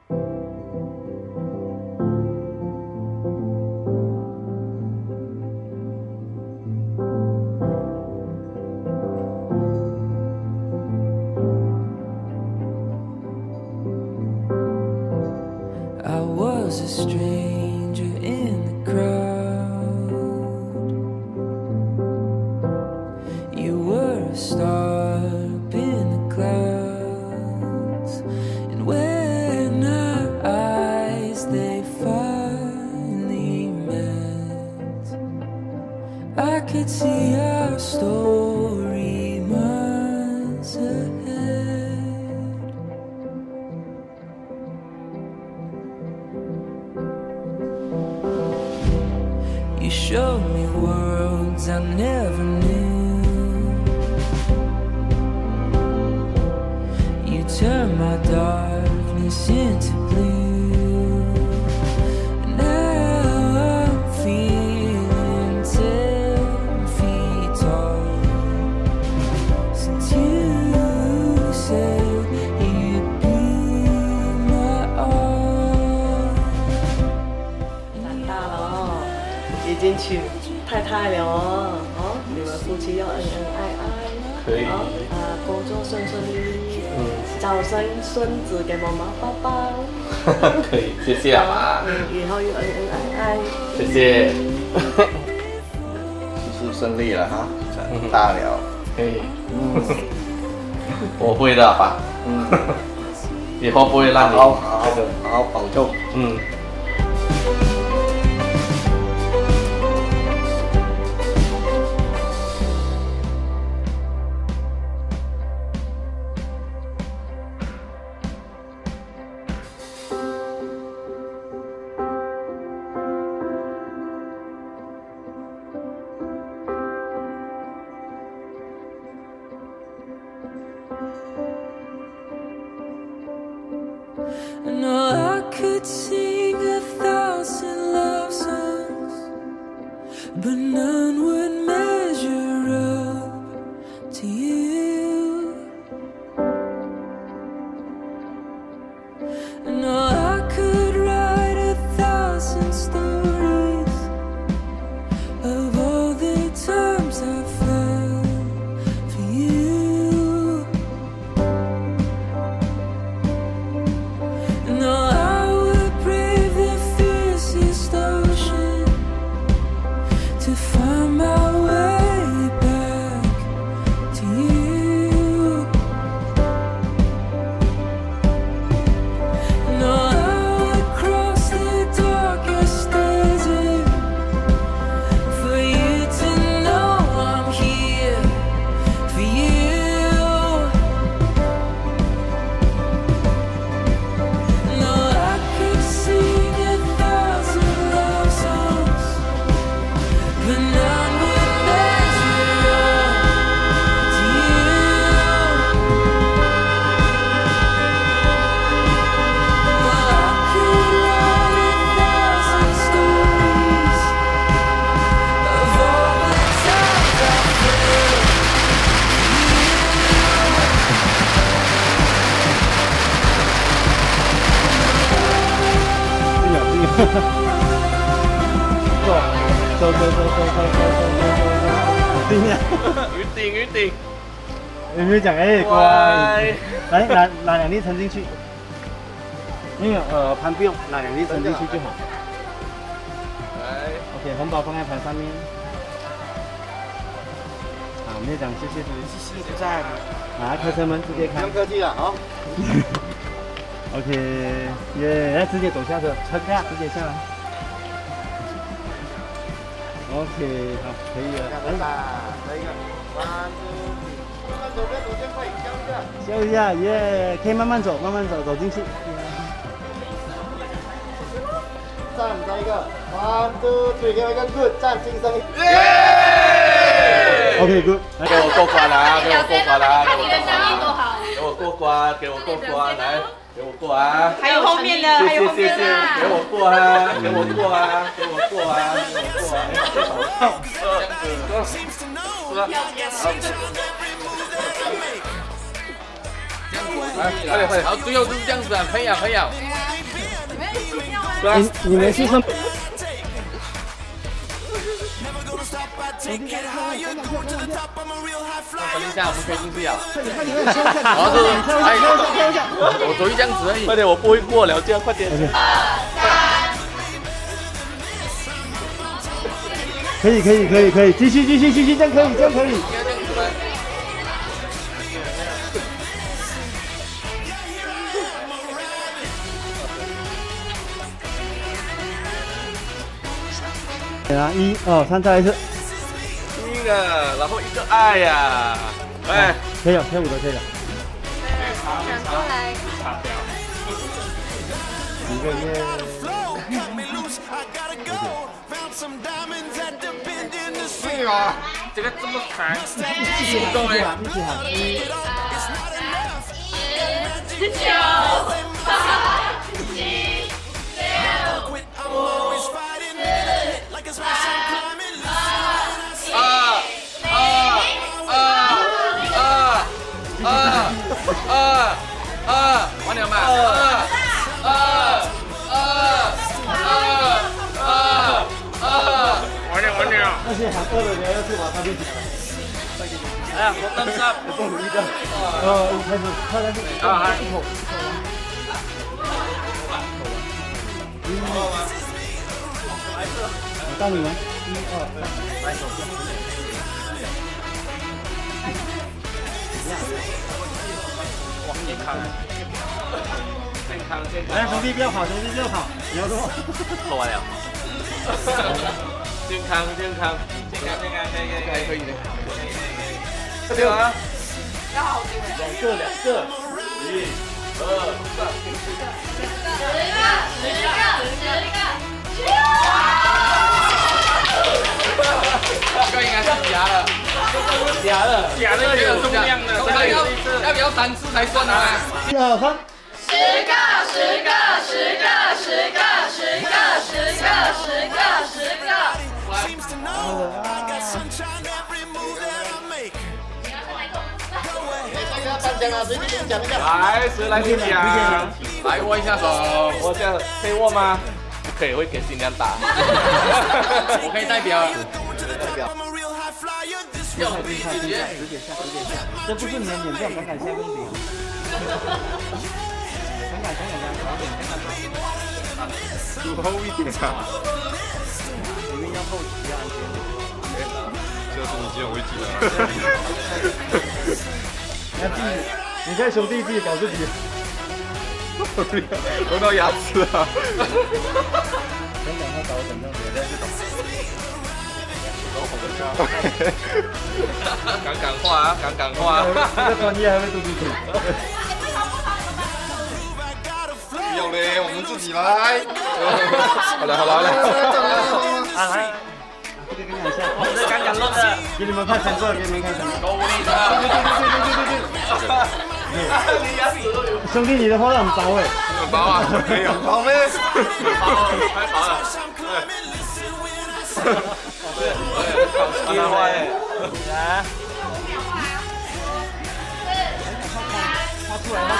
I was a stranger in the crowd. You were a star up in the clouds. And when our eyes they finally met, I could see our story months ahead. You showed me worlds I never knew. You turned my darkness into blue. Now I'm feeling 10 feet tall. Since you said you'd be my all. 长大了哦，已经娶太太了哦，你们夫妻要恩恩爱爱， 可以。 工作顺顺利利，早生孙子给妈妈抱抱。 可以，谢谢啊妈。 以后又恩恩爱爱。 谢谢。 事事顺利了哈，长大了。 可以。我会的，爸。以后不会让你好好保重。 I know I could sing 1,000 love songs, but none would measure up to you. I know I could write 1,000 stories of all the times I fell for you. No, I would brave the fiercest ocean to find my way back to you. No, I would cross the darkest desert for you to know I'm here for you. No, I could sing 1,000 love songs, but none would measure up to you. No, I could write 1,000 stories of all the times I fell 一定。 有没有讲哎乖？来拿2粒沉进去，没有盘不用，拿2粒沉进去就好。OK， 红包放在盘上面。好，没有讲谢谢，谢谢在。开车门直接开。 不用客气了，好。 OK， 耶，来直接走下车，撑下，直接下来。OK， 好，可以了。 来一个，左边快， 笑一下，耶，可以慢慢走，走进去。 站，再一个，1、2、3，给我一个 good， 站，精神。 OK good， 给我过关啊！给我过关啊！ 看你的声音多好。 给我过关，给我过关，来，给我过啊！ 还有后面的，还有后面的。 给我过啊！给我过啊！给我过啊！给我过啊！来，快点！好，最后就是这样子啊，培养。 你们是什么？ 等一下，我们可以进去啊。 我走一这样子而已。 快点，我不会过了，这样快点。 可以，继续，这样可以。对啊，1、2、3，再来一次。 一个，然后一个爱呀，哎， 可以了，跳舞都可以了。 转过来。 一个月。 对啊，这个这么长， 一起喊，1、2、3、 10、9、8、7、6、5、 完了嘛完了。 那些喊2的人要去把他变起来。 哎呀，我登上， 我终于一个。开始，快来一口。我到你们，1、2、3，来手往健康， 来，兄弟不要跑，不要动。 做完了。健康，还可以的。对啊。 要好听。 2个，1、2、3。 这个应该是假的， 假的有重量的，这个要不要3次才算啊 ？1、2、3。 10个。 来，谁来领奖？ 来握一下手， 我这样可以握吗？不可以，会给新娘打。 我可以代表。 10点下，这不是你的脸，这样敢下更顶。 主后一点啊。 因为要后期要安全。 就是你这种危机了。 你看兄弟自己搞自己。 用到牙齿啊！ 想讲他搞怎样别人就懂。 敢话， 这个专业还会嘟嘟嘴。 不用嘞，我们自己来。好了。 来，这个跟你下。 这敢弄的， 给你们看成果， 够力的。对。 兄弟，你的话很薄哎。 很薄啊？没有薄咩？太薄了。对，好话哎。来。 发出来。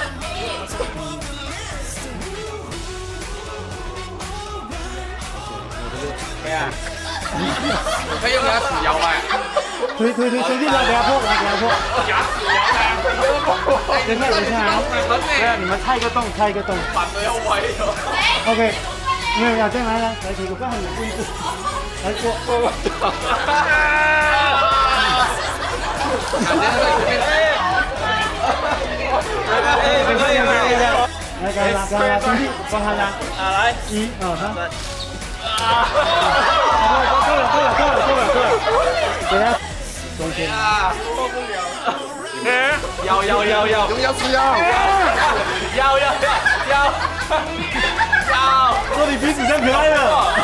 可以啊。 可以用牙齿摇哎。 推，兄弟来给他破。 牙齿摇开。 等一下啊！对啊，你们猜一个洞。 反的要歪了。 OK， 没有这样来，给我看你步一步，来过。来，兄弟，帮他拉。 来 ，1、2、3。够了，给他中间。 受不了。要， 用牙齿摇。 说你鼻子像可爱的。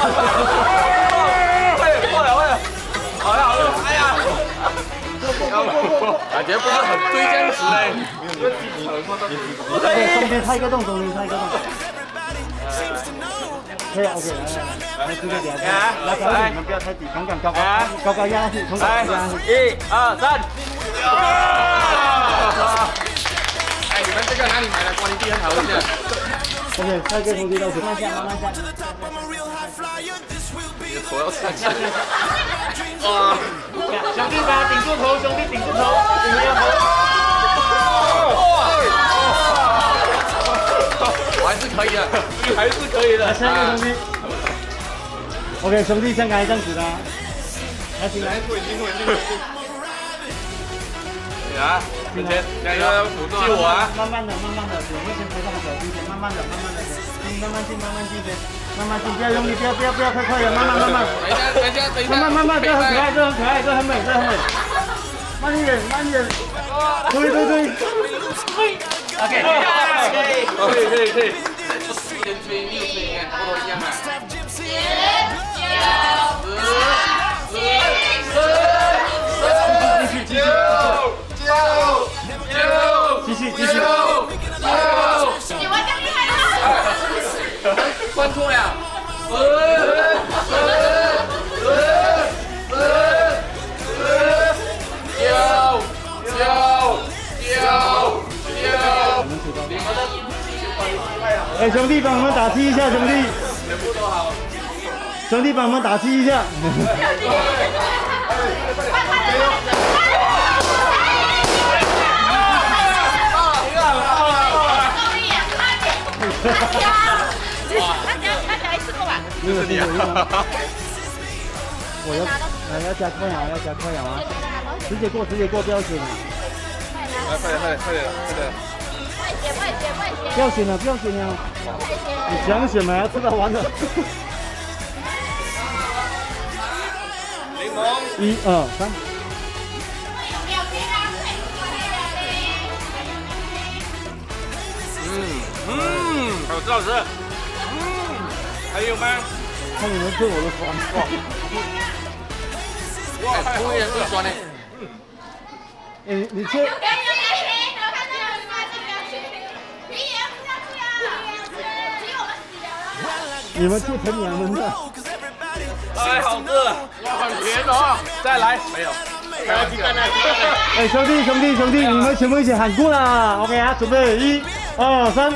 快了，好了，哎呀， 感觉不是很对这样子嘞。 中间猜一个洞。可以 ，OK， 来，这个点，来，你们不要太低，杠高压下去，从高压下去。 1、2、3。 哎，你们这个哪里买的？关帝很好吃。 OK， 下一个兄弟倒数，慢下，慢下。 你的头要站起来。 哇！兄弟把顶住头，兄弟顶住头，你们要头。 还是可以的，还是可以的。 下一个兄弟。OK， 兄弟像刚才这样子的，来，进来。 啊，之前两个辅助我啊， 慢慢的，我们先推上手，并且慢慢的先，慢慢进先，慢慢进，不要用力，不要快的，慢慢。 等一下， 慢，这很可爱，这很美，慢一点，对。OK， 可以。 一人吹，你有吹，差不多一样啊。继续。 你玩这厉害吗？ 关错了。 哎，兄弟，帮我们打气一下，兄弟。兄弟，帮我们打气一下。 他讲一次过吧。 就是你啊！ 我要加快啊！直接过，不要选了。 快点！ 快不要选了！你想选嘛？要吃到完了。 柠檬。 1、2、3。 好吃。还有吗？ 看你们对我的酸。 哇，红颜是酸的。 你切。你们切成两门的。 哎，好饿，哇，很甜哦！再来，没有。还要鸡蛋呢。 哎，兄弟，你们全部一起喊过啦 ！OK 啊，准备1、2、3。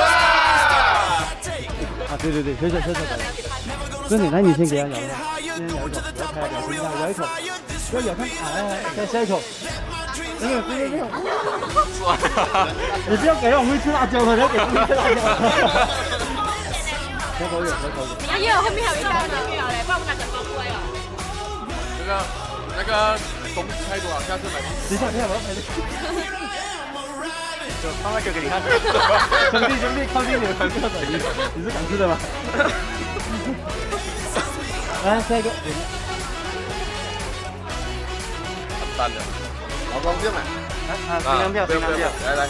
啊，对，小小。哥，你来，你先给他咬一下，先咬一口，不要开表情包，咬一口，不要咬它，哎，再下一口。没有。你不要给我们吃辣椒的，你要给我们吃辣椒。可口有。 哎呦，后面还有一道呢，不然我们拿整包过来了。 那个东西太多了，下次买。 等一下，我要拍的。就放那个给你看。兄弟，靠近你们，你是敢吃的吗？来，下一个。 淡的。 老公票买。 新粮票。 来。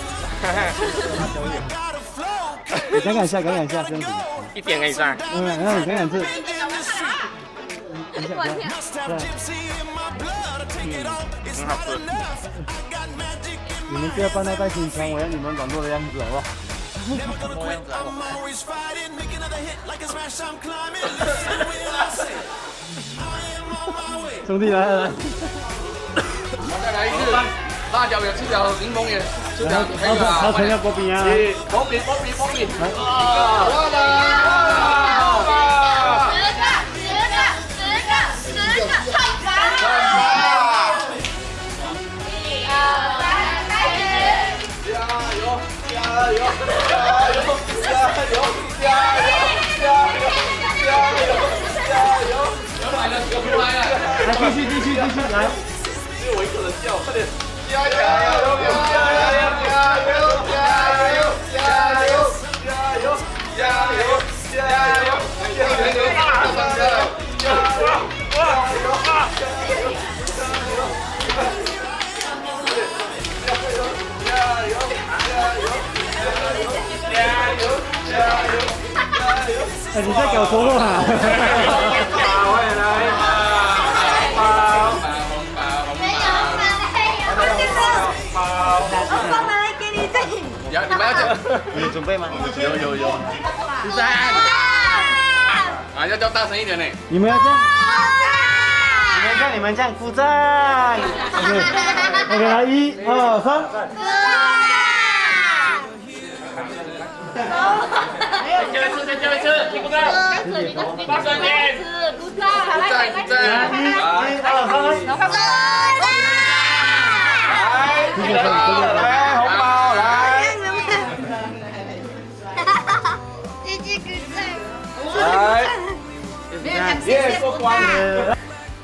你敢敢下，这样子。 一点可以上。 你敢吃。 很好吃。 你们不要扮那太心酸，我要你们软弱的样子，好不好？ 什么样子啊？ 兄弟来。 再来一次，辣椒也吃掉，柠檬也吃掉，你还有啊？ 好，成了薄饼啊！ 薄饼。 继续来！ 只有我一个人叫，快点！ 哎，你在搞错了啊！ 你们要讲， 有准备吗？ 有。13。啊，要叫大声一点呢。 你们要这样。你们这样鼓掌。OK， 来1、2、3。 再叫一次，听不到。大声点。 鼓掌，来， 来，红包来。来，耶，过关了。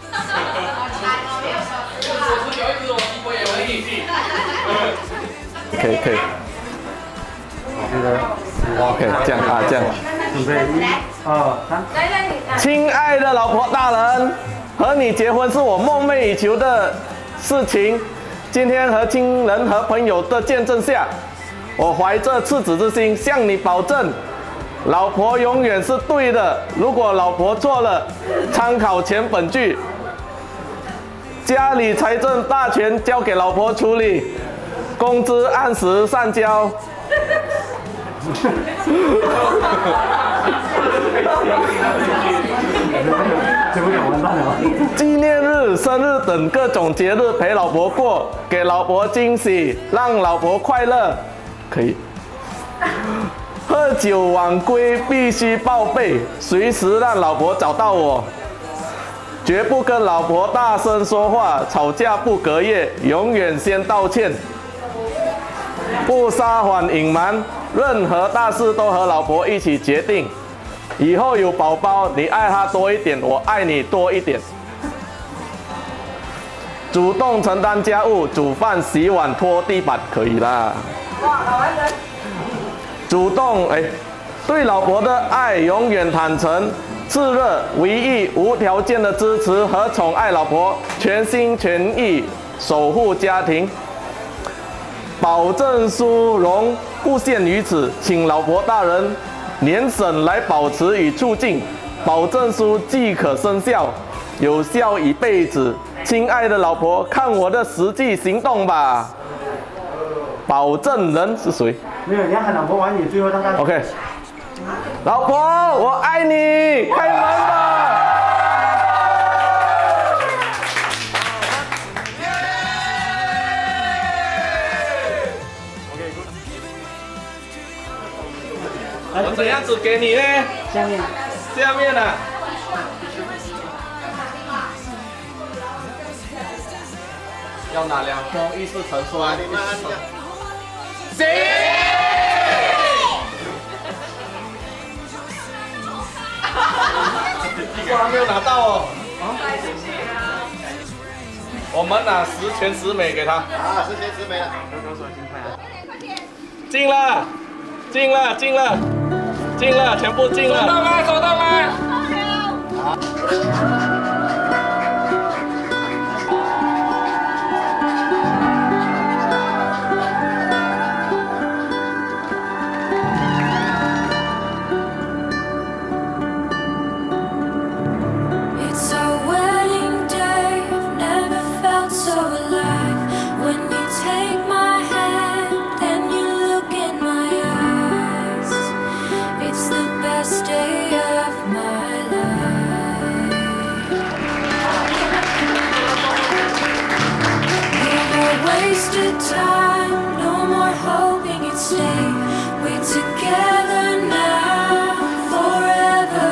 可以。OK， 这样啊，这样。 准备1、2、3。 亲爱的老婆大人，和你结婚是我梦寐以求的事情。今天和亲人和朋友的见证下，我怀着赤子之心向你保证，老婆永远是对的。如果老婆错了，参考前本句。家里财政大权交给老婆处理，工资按时上交。纪念日、生日等各种节日陪老婆过，给老婆惊喜，让老婆快乐。可以。喝酒晚归必须报备，随时让老婆找到我。绝不跟老婆大声说话，吵架不隔夜，永远先道歉。不撒谎隐瞒，任何大事都和老婆一起决定。以后有宝宝，你爱他多一点，我爱你多一点。主动承担家务，煮饭、洗碗、拖地板，可以啦。主动对老婆的爱永远坦诚、炽热、唯一、无条件的支持和宠爱老婆，全心全意守护家庭。保证殊荣不限于此，请老婆大人年审来保持与促进，保证书即可生效，有效一辈子。亲爱的老婆，看我的实际行动吧。保证人是谁？ 没有，你要喊老婆晚点，最后让他。 OK。老婆，我爱你，开门吧。我怎样子给你呢？ 下面。 下面啊。要哪2封？意思成双。行。我还没有拿到哦。我们拿10全10美给他。 啊，10全10美了。 进了，进了，进了，进了，全部进了。收到吗？收到吗？好。 Time, no more hoping you'd stay. We're together now, forever,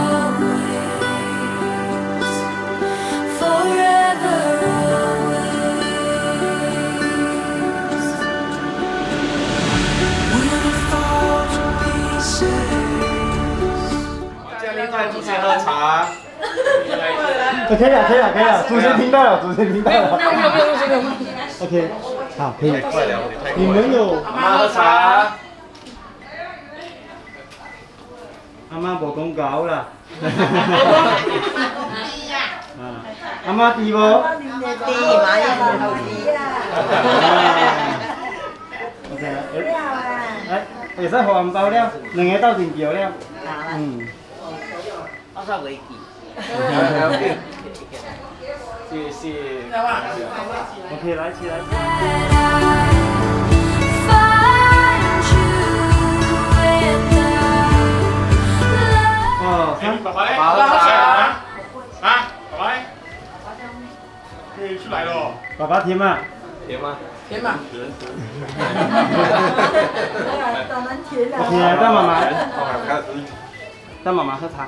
always. Forever, always. When it falls to pieces. 建立在主席喝茶。 可以了，可以了，可以了，主持人听到了，主持人听到了。没有。OK， 好，可以。你们有阿妈喝茶。 阿媽無講搞啦。阿媽啲喎。 啲買嘢冇好啲。 會使荷包了，2個鬥陣叫了。 我收佢記。 謝謝。 OK， 來起來。哦， 爸爸喝茶啊？爸爸，可以出來咯。 爸爸甜嗎？ 甜嗎？ 甜嘛。 OK， 来带妈妈，带妈妈喝茶。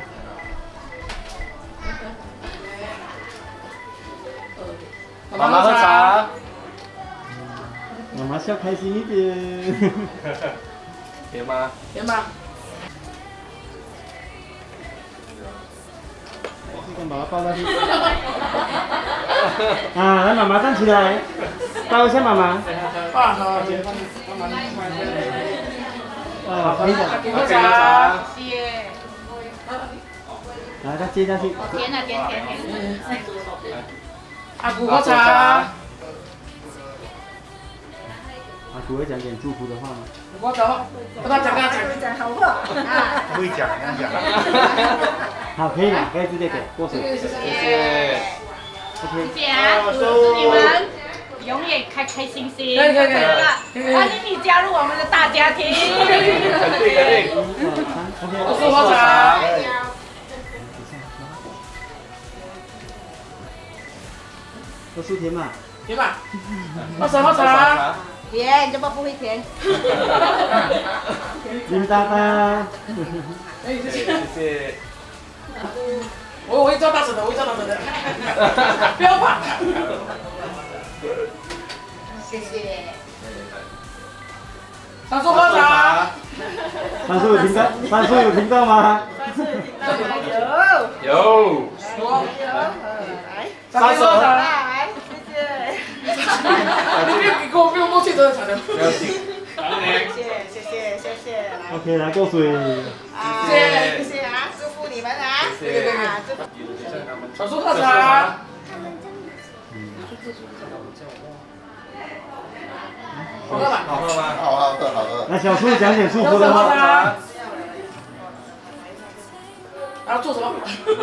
妈妈喝茶。 妈妈笑开心一点。 甜吗？ 甜吧。 跟爸爸抱上去。啊，来，妈妈站起来，抱一下妈妈。 啊，好。 啊，可以的。 喝茶。 谢。 来，再接下去。 甜啊，甜。 阿姑喝茶。 阿姑会讲点祝福的话吗？ 我走，跟他讲。 好不好？ 会讲。 好，可以了，可以直接给过水。 谢谢。 OK。 谢谢啊，祝你们永远开开心心。 可以。 欢迎你加入我们的大家庭。 肯定。 我是喝茶。 喝酥甜嘛。 甜吧。喝茶。 甜，怎么不会甜？ 林大大。 谢谢。 我会叫大声的，不要怕。 谢谢。 三叔喝茶。 三叔有听到吗？ 有。 三叔喝茶。 来，谢谢。 你跟我没有默契，真的才能。 不要紧。 谢谢。 OK， 来过水。 谢谢啊，祝福你们啊。 对。小叔喝茶。好喝吗？ 好喝。 来，小叔讲点祝福的话。 然后做什么？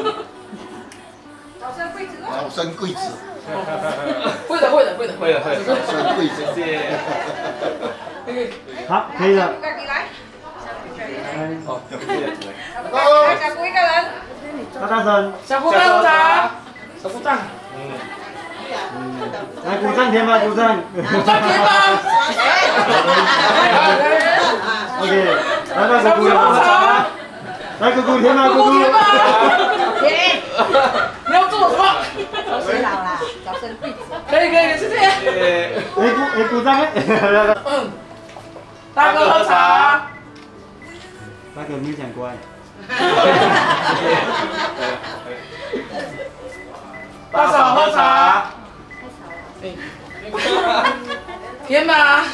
早生贵子。 会的。 早生贵子。 谢谢。 好，可以了。 好，谢谢。 小姑一个人。 大声。 小姑喝茶。小姑站。 来鼓掌甜吗？鼓掌。 甜吧。 OK， 来姑姑喝茶。来姑姑甜吗？姑姑。 甜。你要做什么？ 早生老啦，早生贵子。 可以，谢谢。 鼓掌。 大哥喝茶。 大哥没讲乖。 大嫂喝茶。甜吗？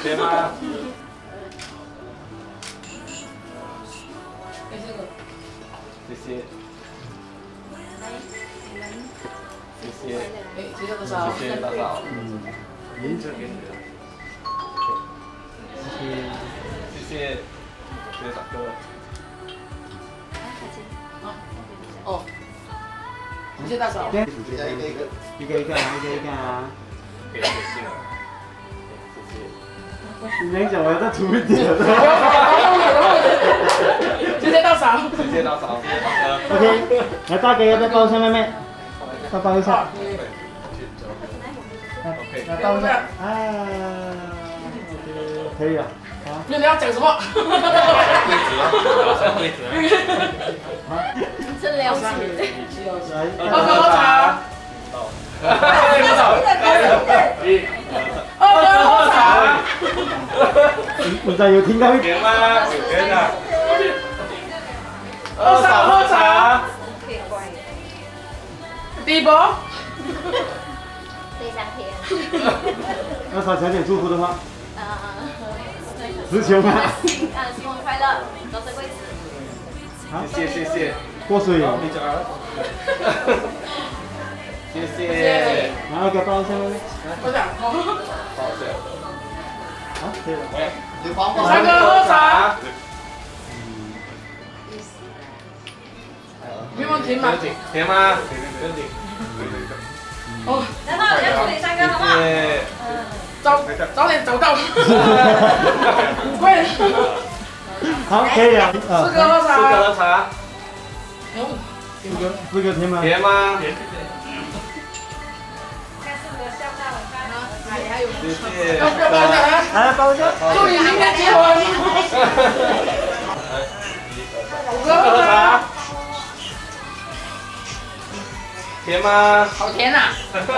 谢谢。 谢谢大嫂。 谢谢大嫂。谢谢大哥。 哦，谢谢大嫂。 一个啊。你能讲我要再出一点。 谢谢大嫂。 OK， 来大哥要不要抱一下妹妹？再抱一下。来抱一下。可以了。好。 你要讲什么？ 真了解。 大哥喝茶。喝茶。 我在有听到一点吗？甜的。 二嫂喝茶。第一波。 非常甜。 二嫂讲点祝福的话。词穷啊。 新婚快乐，早生贵子。 好， 谢谢。 过水。 谢谢。 然后给抱一下妹妹。 我讲。 好，可以了。 三哥喝茶。没问题吗？ 甜吗？ 哦。 来吧，我要祝你三哥好不好？ 早点找到。5块。 好，可以了。 四哥喝茶。 四个甜吗？ 甜吗？ 下次我笑到晚上。 还有。 谢谢。 来抱一下。 祝你明天结婚。 五哥喝茶。甜吗？ 好甜呐！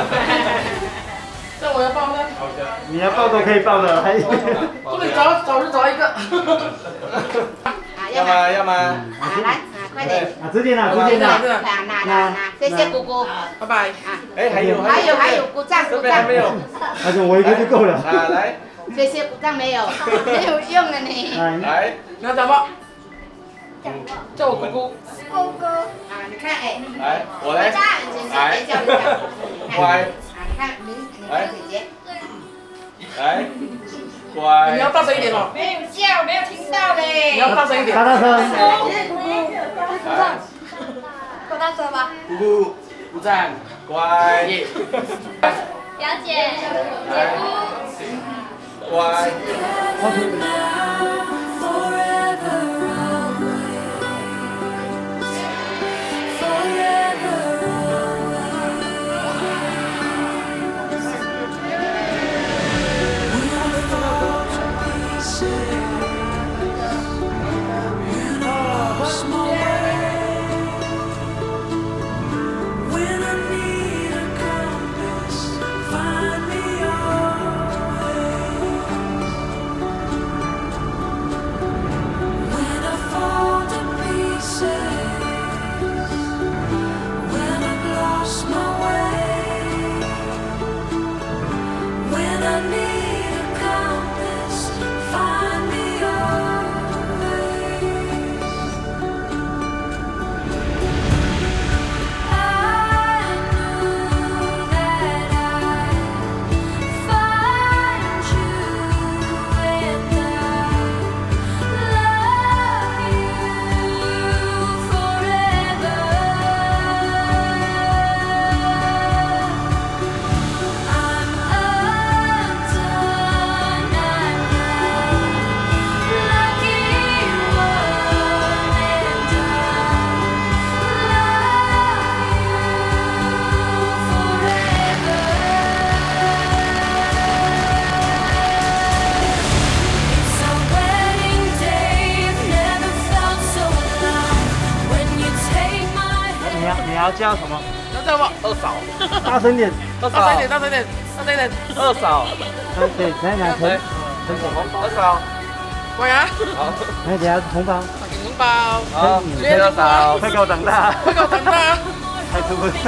这我要抱呢。 你要抱都可以抱的，还。 不能找就找一个。 要吗？要吗？ 来，快点。 啊，直接拿，直接拿。 拿，谢谢姑姑， 拜拜。 哎，还有， 还有，鼓掌，鼓掌。 没有。 那就我一个就够了。 啊，来。 谢谢鼓掌没有，没有用了你。 来， 你要讲吗？叫我姑姑。 姑姑。啊，你看哎。 来，我来。 来，叫一下。 乖。 啊，你看你姐姐。 来。乖。 你要大声一点哦。 没有叫，没有听到嘞。 你要大声一点。 大声。 够大声吧？ 姑姑， 鼓掌。 乖。 表姐，姐夫。 乖。 你要叫什么？ 要叫我二嫂。 大声点。 大声一点，大声一点，大声一点。 二嫂。 对，来拿钱。 二嫂。 乖呀。 好。 来，等下红包。 给红包。 好，谢谢二嫂。 快给我长大。 快给我长大。 太出分。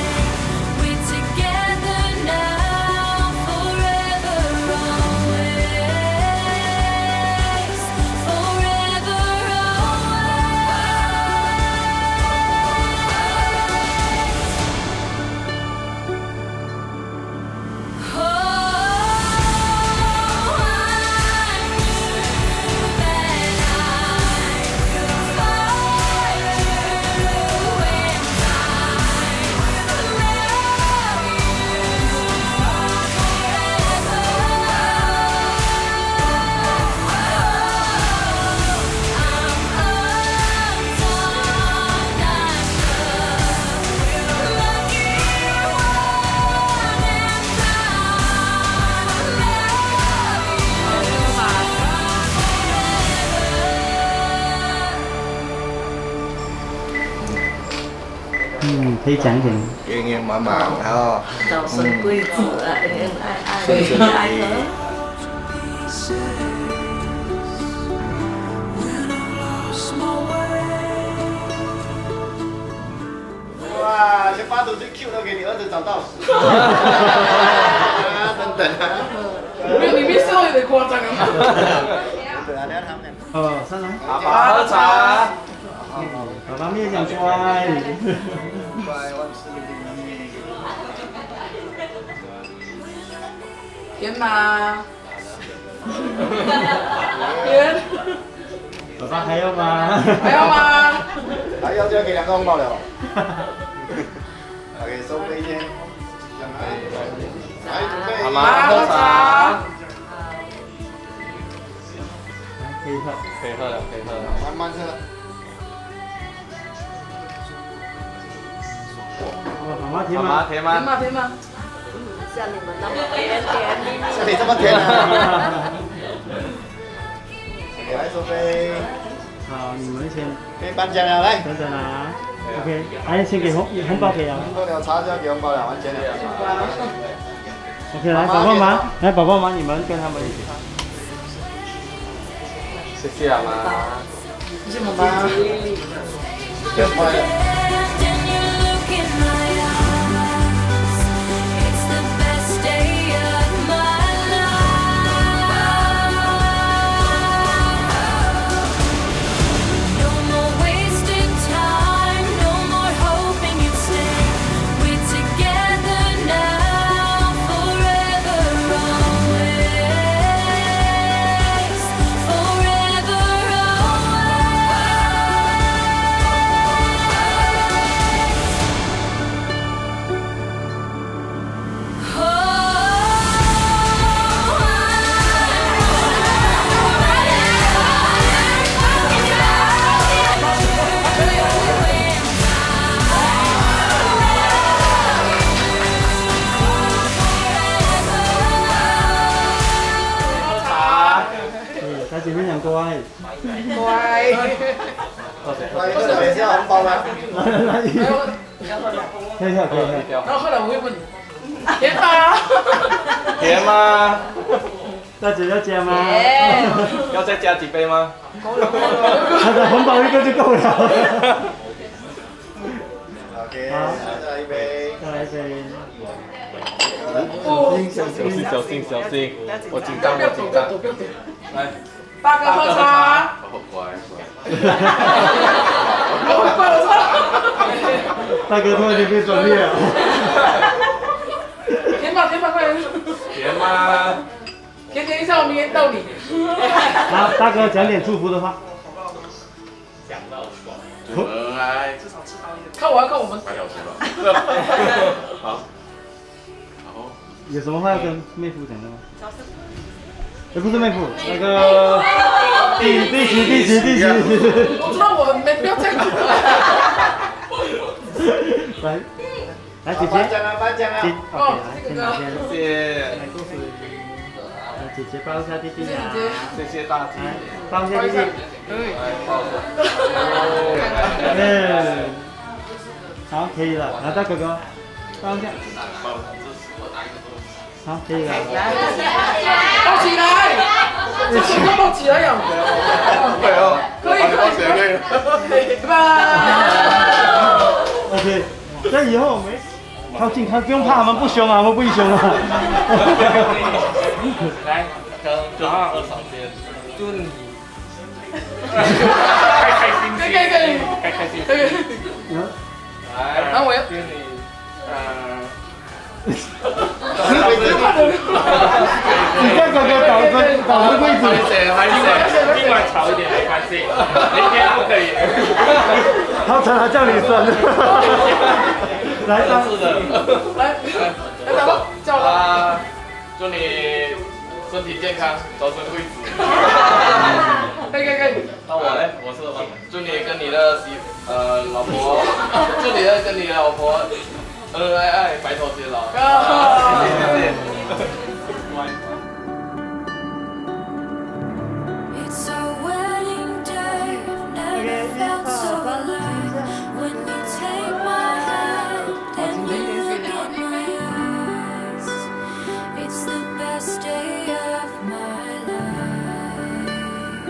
可以讲一点。 圆圆满满，然后早生贵子啊，恩恩爱爱，和和爱和。 哇，先把手机 Q 都给你儿子找到。等等啊。 没有，你没说有点夸张啊。 对啊，你要他们。 上来。 爸爸喝茶。 爸爸面讲乖。 乖，万事如意。 甜吗？甜。 爸爸还要吗？ 还要吗？ 还要就要给2个红包了。OK， 收杯先。来，准备。 妈妈喝茶。 可以喝。 可以喝了，可以喝了。 慢慢喝。 妈妈甜吗？ 妈妈甜吗？ 甜吗？甜吗？ 像你们那么甜甜蜜蜜。 像你这么甜啊！来，苏菲。 好，你们先。 给颁奖了，来。 等等啊。OK， 来先给红包给啊。 喝了茶就要给红包了，完全了。 OK， 来宝宝们，来宝宝们，你们跟他们一起。 谢谢啊妈。 谢谢妈妈。谢谢妈妈。 在前面讲乖， 乖。 这边是要红包吗？ 来，可以跳，可以跳。 然后后来我会问你，甜吗？ 甜吗？ 大姐要加吗？ 要再加几杯吗？ 他的红包一个就够了。 OK， 再来一杯， 再来一杯。 小心，小心，小心！我紧张，我紧张。来， 大哥喝茶。 好乖， 大哥突然间变专业了。 甜吧，甜吧，快点。 甜吗？ 甜一下，我明天到你。 好，大哥讲点祝福的话。 讲到爽。来， 看我要看我们。 好。 有什么话要跟妹夫讲的吗？不是妹夫，那个弟媳。 我知道我很没不要这样。来，姐姐。 颁奖啊，颁奖啊！ OK， 来，先拿先。 谢谢。 来，恭喜。来，姐姐抱一下弟弟呀。 谢谢大姐。 抱一下弟弟。 来，抱着。 好，可以了。来，大哥哥，抱一下。好，可以了。 抱起来，这什么抱起来呀？ 对哦， 可以，拜拜。 OK， 那以后我们靠近，不用怕，他们不凶啊，他们不凶啊。 来，跟二嫂先，祝你开心，开心，来， 然后我要祝你， 你看哥哥搞个规矩， 今晚吵一点没关系，明天不可以。 好惨，还叫你生。来， 来，叫他，祝你身体健康，早生贵子。 可以。 那我呢？我是祝你跟你的老婆，祝你跟你的老婆恩恩爱爱，白头偕老。谢谢。 It's our wedding day, never felt so alive. When you take my hand and you look in my eyes, it's the best day of my life.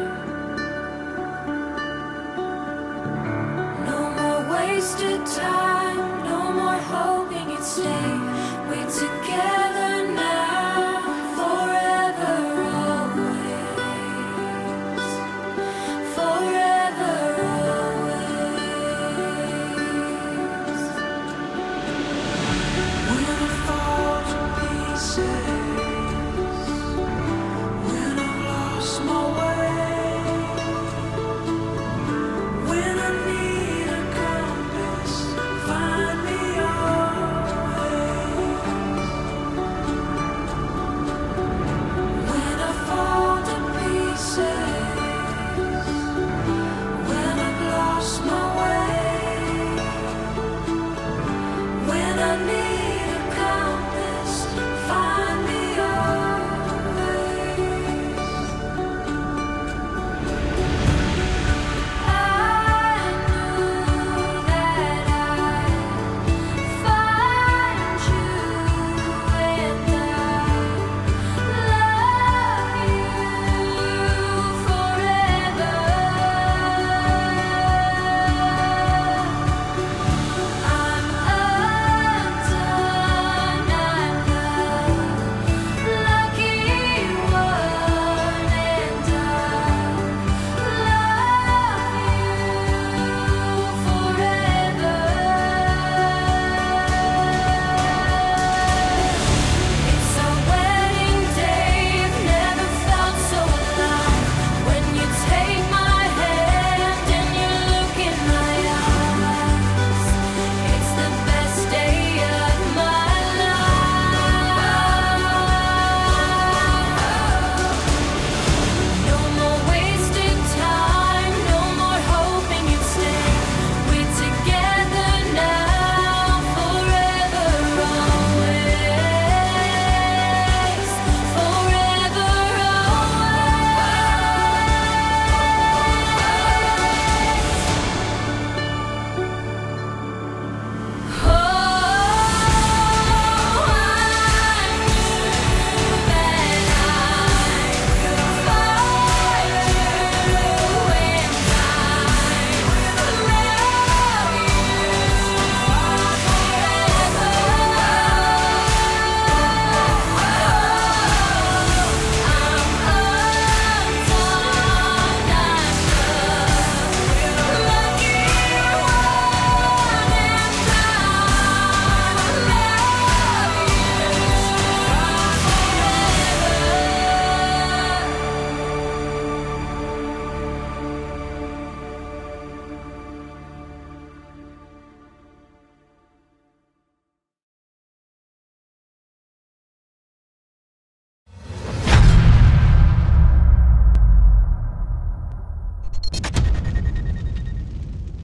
No more wasted time, no more hoping you'd stay. We're together.